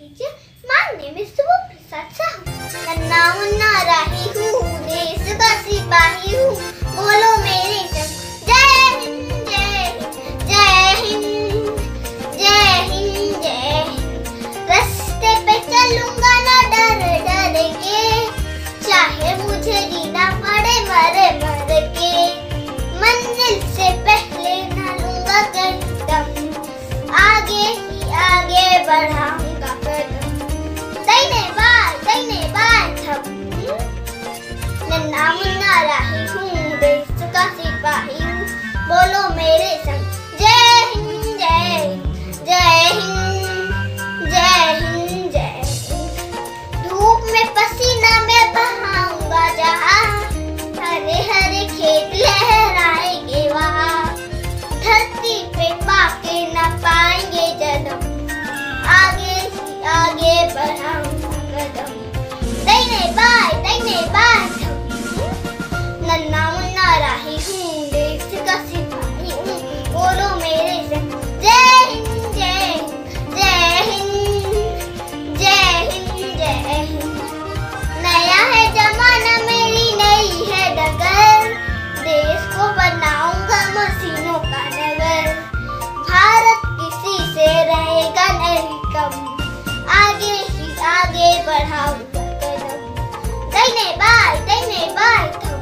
कीजिए। My name is Shubh Prasad Sahu. नन्ना मुन्ना राही हूँ, देश का सिपाही हूँ, बोलो मेरे संग जय हिंद जय हिंद जय हिंद जय हिंद जय हिंद। रास्ते पे चलूंगा ना डर डर के, चाहे मुझे जीना पड़े मर मर के। मंजिल से पहले ना लूंगा कदम, आगे ही आगे बढ़ाऊंगा कदम। दाहिने बाएं थम, नन्ना मुन्ना राही हूँ, देश का सिपाही हूँ, बोलो मेरे संग जय हिंद जय हिंद जय हिंद जय हिंद जय हिंद। धूप में पसीना में बहाऊंगा जहाँ, हरे हरे खेत लहराएंगे वहाँ। धरती पे पाके न पाएंगे जन्म, आगे ही आगे बढ़ाऊंगा कदम। दाहिने बाएं थम, नन्ना मुन्ना राही हूँ, देश का सिपाही हूँ, बोलो मेरे संग जय हिंद जय हिंद जय हिंद जय हिंद जय हिंद। नया है जमाना मेरी नई है डगर, देश को बनाऊंगा मशीनों का नगर। भारत किसी से रहेगा नहीं कम, आगे ही आगे बढ़ाऊंगा कदम। दाहिने बाएं थम,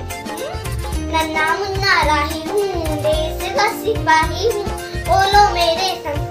नन्ना मुन्ना राही हूँ, देश का सिपाही हूँ, बोलो मेरे संग